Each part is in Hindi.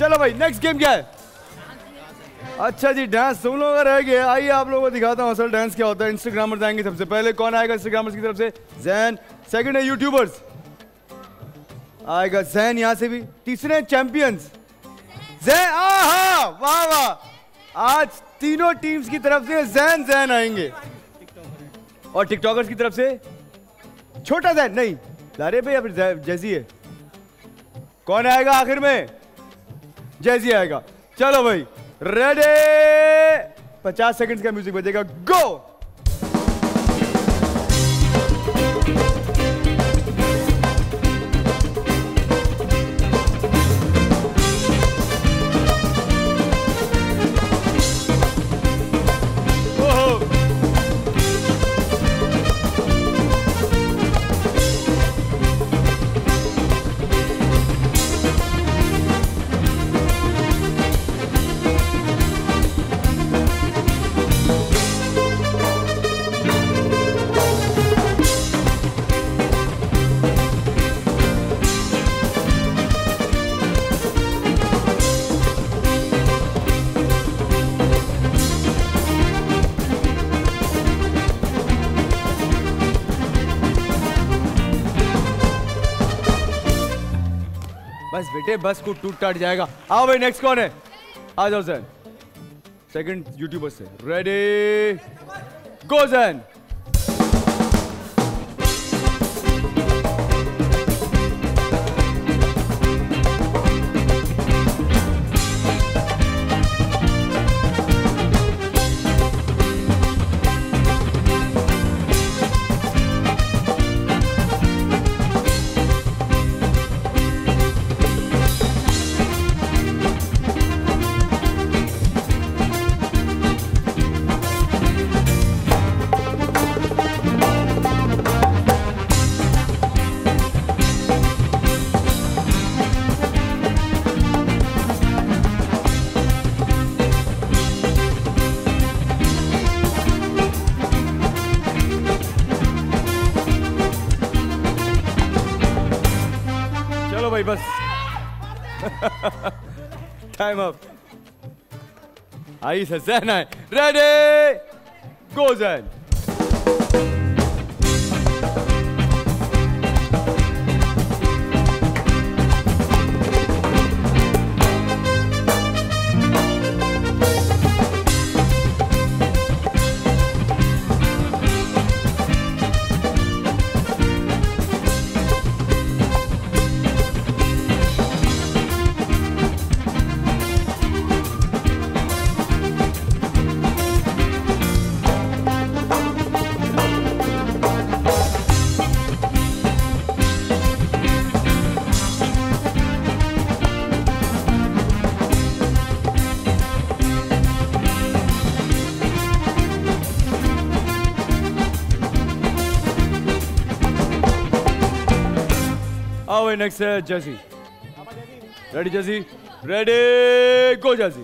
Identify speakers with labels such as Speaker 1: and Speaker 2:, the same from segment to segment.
Speaker 1: चलो भाई नेक्स्ट गेम क्या है? अच्छा जी डांस तुम लोगों का रह गया। आइए आप लोगों को दिखाता हूँ असल डांस क्या होता है। इंस्टाग्रामर्स आएंगे सबसे पहले। कौन आएगा इंस्टाग्रामर्स की तरफ से? जैन। सेकंड है यूट्यूबर्स, आएगा जैन यहाँ से भी। तीसरे चैंपियंस जैन। आहा वाह वाह, आज तीनों टीम्स की तरफ से जैन जैन आएंगे। और टिकटॉकर्स की तरफ से छोटा जैन नहीं, लारे भाई या फिर जैसी है? कौन आएगा आखिर में? जैसी आएगा। चलो भाई रेडी, 50 सेकंड्स का म्यूजिक बजेगा, गो। बस बेटे बस को टूट टाट जाएगा। आओ भाई नेक्स्ट कौन है? आ जाओ जैन। सेकंड यूट्यूबर से रेडी गो जैन। भाई बस टाइम अप। आई जैन है, रेडी गो जैन। आओ भाई नेक्स्ट है जैसी। रेडी जैसी? रेडी गो जैसी।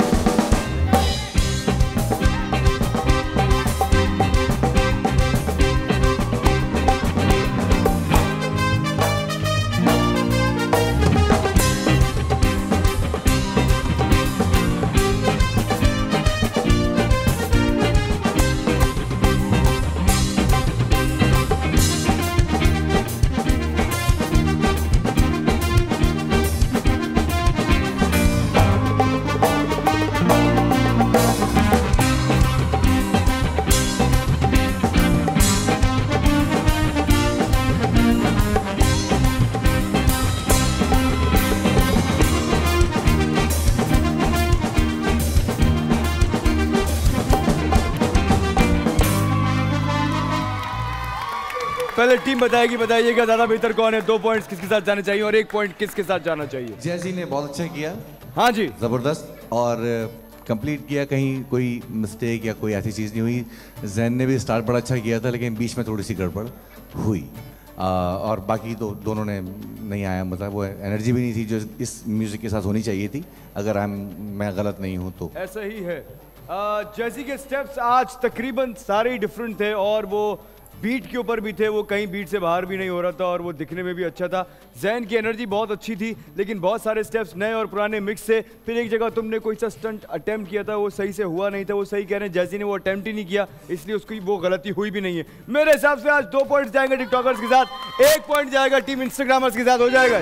Speaker 1: पहले टीम बताएगी, बताइएगा ज्यादा बेहतर कौन है। 2 पॉइंट्स किसके साथ जाने चाहिए और 1 पॉइंट किसके साथ जाना चाहिए?
Speaker 2: जैजी ने बहुत अच्छा किया।
Speaker 1: हाँ जी
Speaker 2: जबरदस्त और कंप्लीट किया, कहीं कोई मिस्टेक या कोई ऐसी चीज़ नहीं हुई। जैन ने भी स्टार्ट बड़ा अच्छा किया था लेकिन बीच में थोड़ी सी गड़बड़ हुई। और बाकी तो दोनों ने नहीं आया, मतलब वो एनर्जी भी नहीं थी जो इस म्यूजिक के साथ होनी चाहिए थी, अगर मैं गलत नहीं हूँ तो।
Speaker 1: ऐसा ही है। जैसी के स्टेप्स आज तकरीबन सारे ही डिफरेंट थे और वो बीट के ऊपर भी थे, वो कहीं बीट से बाहर भी नहीं हो रहा था और वो दिखने में भी अच्छा था। जैन की एनर्जी बहुत अच्छी थी, लेकिन बहुत सारे स्टेप्स नए और पुराने मिक्स से। फिर एक जगह तुमने कोई सा स्टंट अटेम्प्ट किया था, वो सही से हुआ नहीं था। वो सही कह रहे हैं, जैसी ने वो अटेम्प्ट ही नहीं किया, इसलिए उसकी वो गलती हुई भी नहीं है। मेरे हिसाब से आज 2 पॉइंट्स जाएंगे टिकटॉकर्स के साथ, 1 पॉइंट जाएगा टीम इंस्टाग्रामर्स के साथ। हो जाएगा।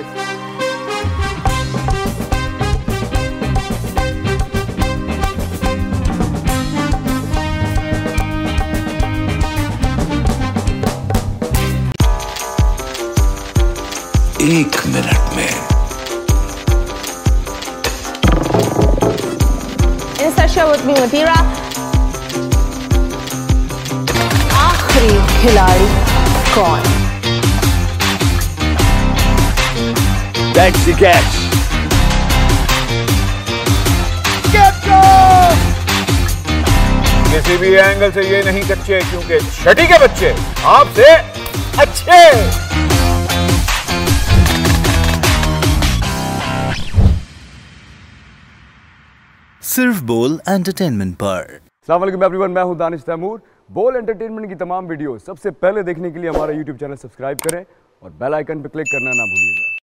Speaker 3: एक मिनट में
Speaker 4: In session with me Matira, आखिरी खिलाड़ी कौन?
Speaker 1: That's the catch.
Speaker 5: किसी भी एंगल से ये नहीं कच्चे, क्योंकि छठी के बच्चे आपसे अच्छे।
Speaker 3: सिर्फ बोल एंटरटेनमेंट पर।
Speaker 1: अस्सलाम वालेकुम एवरीवन, मैं हूं दानिश तैमूर। बोल एंटरटेनमेंट की तमाम वीडियो सबसे पहले देखने के लिए हमारा YouTube चैनल सब्सक्राइब करें और बेल आइकन पर क्लिक करना ना भूलिएगा।